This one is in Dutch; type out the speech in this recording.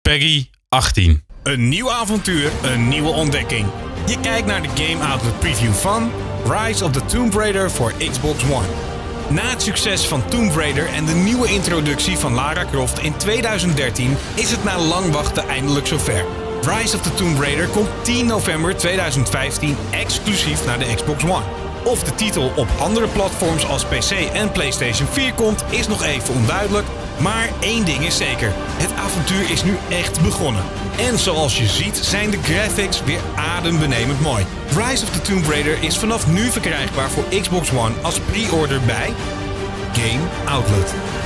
PEGI 18. Een nieuw avontuur, een nieuwe ontdekking. Je kijkt naar de Game Outlet preview van Rise of the Tomb Raider voor Xbox One. Na het succes van Tomb Raider en de nieuwe introductie van Lara Croft in 2013 is het na lang wachten eindelijk zover. Rise of the Tomb Raider komt 10 november 2015 exclusief naar de Xbox One. Of de titel op andere platforms als PC en PlayStation 4 komt, is nog even onduidelijk. Maar één ding is zeker, het avontuur is nu echt begonnen. En zoals je ziet zijn de graphics weer adembenemend mooi. Rise of the Tomb Raider is vanaf nu verkrijgbaar voor Xbox One als pre-order bij Game Outlet.